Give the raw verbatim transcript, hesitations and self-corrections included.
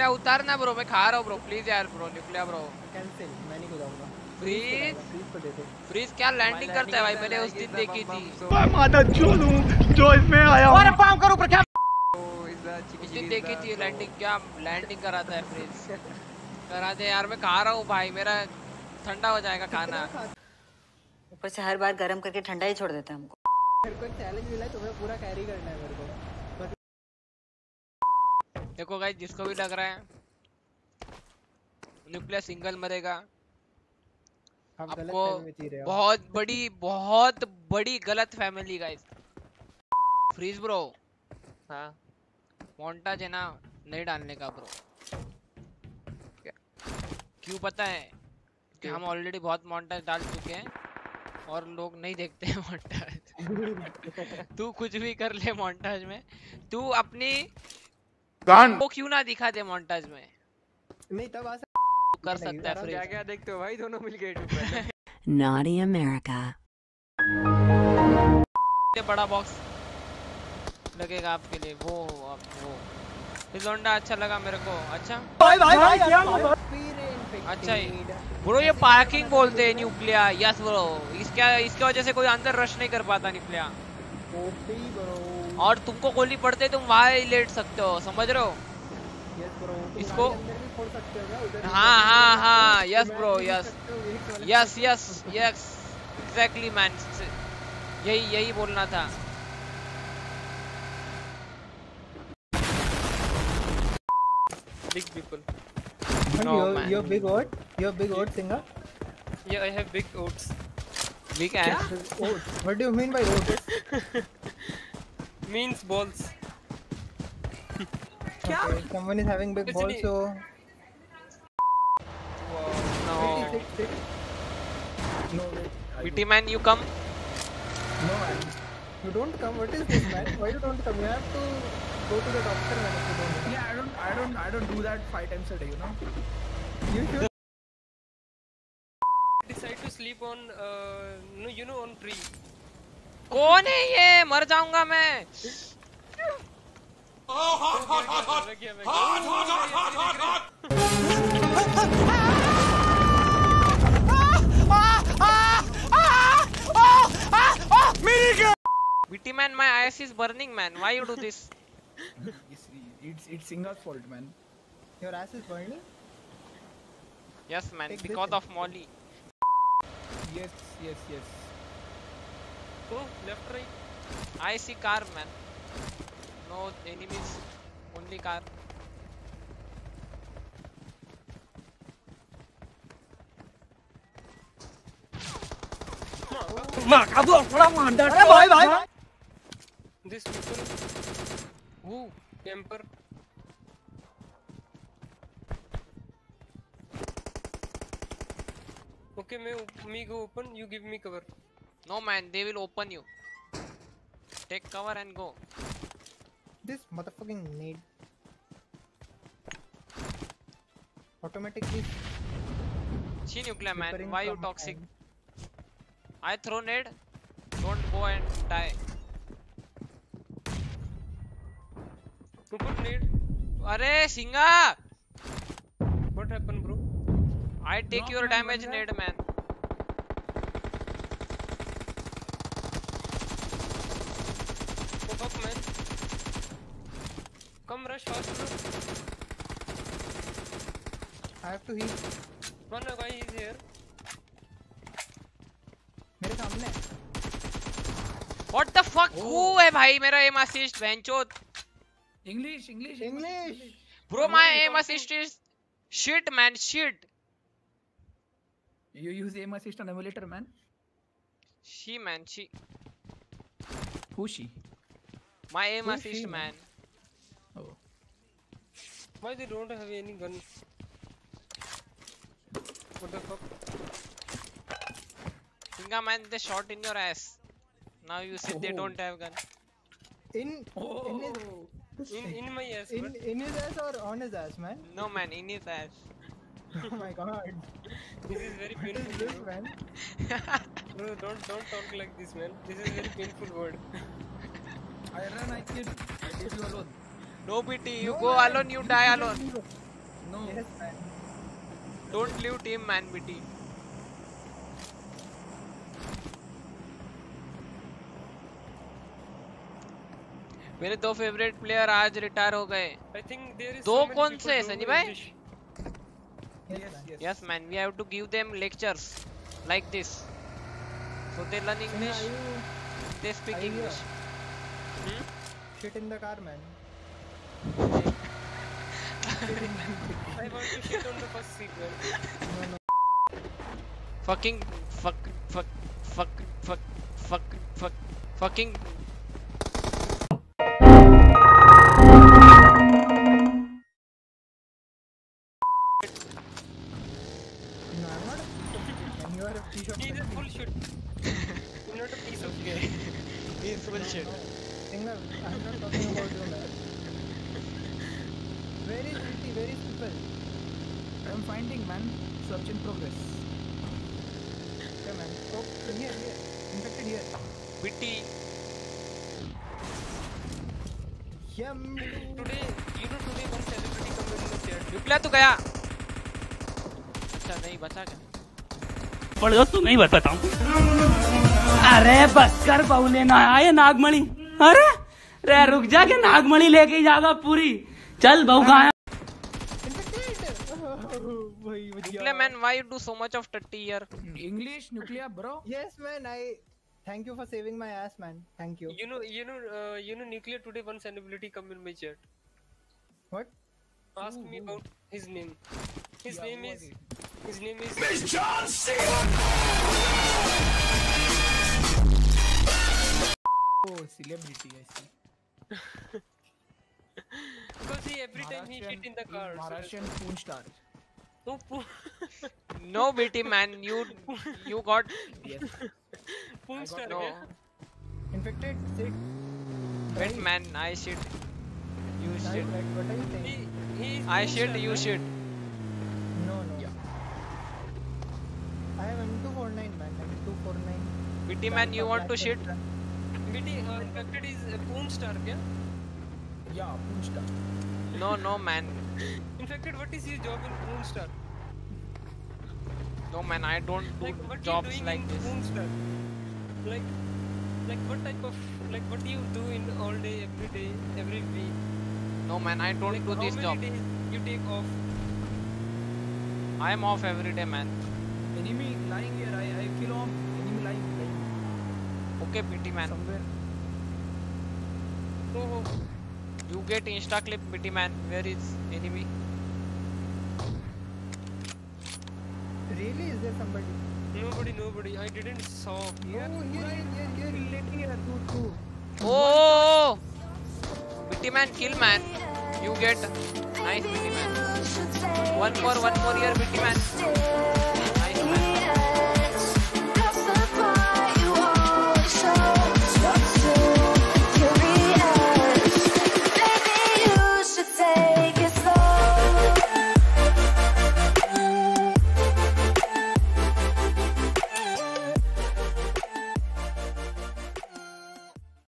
न्यूक्लिया उतार ना ब्रो, मैं खा रहा हूँ ब्रो, प्लीज यार ब्रो, न्यूक्लिया ब्रो कैंसिल, मैं नहीं कूदाऊंगा। फ्रीज फ्रीज को दे दे। फ्रीज क्या लैंडिंग करता है भाई, मैंने उस दिन देखी थी। मैं माता चूत हूँ जो इसमें आया हूँ। और पाम करो ऊपर क्या? उस दिन देखी थी लैंडिंग, क्या लैंडिंग कराता है फ्रीज। करा दे यार, मैं खा रहा हूँ भाई, मेरा ठंडा हो जाएगा खाना। ऊपर से हर बार गर्म करके ठंडा ही छोड़ देता है हमको। मेरे को चैलेंज मिला है, तुम्हें पूरा कैरी करना है मेरे को। देखो गाइस, जिसको भी लग रहा है न्यूक्लिया सिंगल मरेगा, आपको बहुत बड़ी बहुत बड़ी गलत फैमिली गाइस। फ्रीज ब्रो, हाँ मोन्टाज है ना, नहीं डालने का ब्रो। क्यों पता है कि हम ऑलरेडी बहुत मोन्टाज डाल चुके हैं और लोग नहीं देखते हैं मोन्टाज। तू कुछ भी कर ले मोन्टाज में, तू अपनी वो क्यों ना दिखा दे मोन्टाज में। नहीं तब आ कर सकता है फ्रीज। क्या क्या देखते हो भाई दोनों मिलके यूट्यूब पे। Naughty America. बड़ा बॉक्स लगेगा आपके लिए, वो आप वो लोंडा अच्छा लगा मेरे को। अच्छा भाई भाई भाई क्या अच्छा ही ब्रो, ये पार्किंग बोलते हैं न्यूक्लिया। यस ब्रो, इसका इसकी वजह से कोई अंदर रश नहीं कर पाता न्यूक्लिया, और तुमको गोली पड़ते तुम वहां ही लेट सकते हो, समझ रहे हो इसको? हाँ हाँ हाँ yes bro, yes yes yes yes exactly man, यही यही बोलना था। Big people. No, you're, man. you're big what? You're big what, Singa? Yeah, I have big oats. Big ass. Oats. What do you mean by oats? Means balls. Okay, someone is having big balls, so. No. Sit, sit, sit. No, wait. B T man, you come. No, man. You don't come. What is this, man? Why you don't come? You have to go to the doctor, man. If you don't come. Yeah, I don't, I don't, I don't do that five times a day, you know. You should. Decide to sleep on, uh, no, you know, on tree. कौन है ये? मर जाऊंगा मैं। Bitty man, my ass is burning, man. Why you do this? It's, it's, it's Singa's fault, man. Your ass is burning? Yes, man. Take Because this. of Molly. Yes, yes, yes. Oh, left, right. I see car, man. No enemies. Only car. भाई भाई This people. Who? Camper. Okay, me, me go open. You give me cover. No, man. They will open you. Take cover and go. This motherfucking need. Automatically. See nuclear man. Preparing Why you from toxic? end. I throw nade. Don't go and die. Who put nade? अरे सिंगा! What happened, bro? I take your damage nade, man. Oh fuck, man. Come rush fast, bro. I have to heal. One guy is here. मेरे सामने. What the fuck? Who है भाई मेरा aim assist? बेंचोद. English, English, English. Bro, my aim assist is shit, man. Shit. You use aim assist on emulator, man. She, man. She. Who she? My aim Who assist, she, man. Oh. Why they don't have any gun? What the fuck? Singa, man, they shot in your ass. Now you say they don't have gun. In Oh. in his In in my ass, in but in his ass or on his ass, man? No, man, in his ass. Oh my god. this is very What is painful, this, bro. man? Bro, don't don't talk like this, man. This is very painful word. I run, I kill. I leave you alone. No pity. You No, go man. alone, you die alone. No. Yes, man. Don't leave team man, B T. मेरे दो favourite player आज retire हो गए. I think there is दो so many कौन people से who Sunny know भाई? English. Yes, yes. Yes man, we have to give them lectures like this. So they learn Sneha, English, are you they speak are you English. here? Hmm? Shit in the car, man. I want to shit on the first seat, man. No, no. Fucking fuck fuck fuck fuck fuck fuck fucking No, I'm not a and you are a piece of He is a shit. full shit. You're not a piece of shit. he's full shit. Singer, I'm not talking about you, man. Very pretty, very simple. I'm finding, man. Search in progress. Okay, man. So, here, here. Infected here. Bitty. Yum. Today, you know today one celebrity come in the chat. निकला तो गया. अच्छा नहीं बचा क्या? पढ़ दो तुम्हें ही बताता हूँ. अरे बस कर बहुले ना आए नागमणि. अरे रे रुक जा के नागमणि लेके ही जाएगा पूरी. चल बहू कहाँ है? Nuclear man, why you do so much of thirty here? English, nuclear, bro. Yes, man. I thank you for saving my ass, man. Thank you. You know, you know, uh, you know, nuclear today one celebrity come in my chat. What? Ask me about his name. His Yeah, name who is. was His name is. Oh, celebrity, I see. Because he every time he shit in the car. so Maharashtrian porn star. that's- Oh, poor. No Bitty man, you you got Yes. Poon star. no. क्या? Infected? Sit. Wait Right. man, I shit. You Right, shit. right. What are you He, saying? he is I poon shit, star, you right? shit. No, no. I have M two forty-nine, man. M two forty-nine. Bitty man, you want to shit? Bitty, uh, infected is uh, Poon star, क्या? Yeah, porn star. No, no man. Infected, what is his job in Poon star? No man, I don't do Like what jobs you doing like in this. Poon star? Like, like what type of, like what do you do in all day, every day, every week? No man, I don't Like do how this many job. days you take off? I am off every day man. Enemy lying here. I, I kill him. Enemy lying, lying Okay Bitty man. somewhere. Oh, oh. You get insta clip Bitty man. Where is enemy? Really? Is there somebody? Nobody, nobody. I didn't saw. Here, Oh, here, here, here, here. Here, two, two. Oh! Bitty man, kill man. You get nice Bitty man. One more, one more here Bitty man.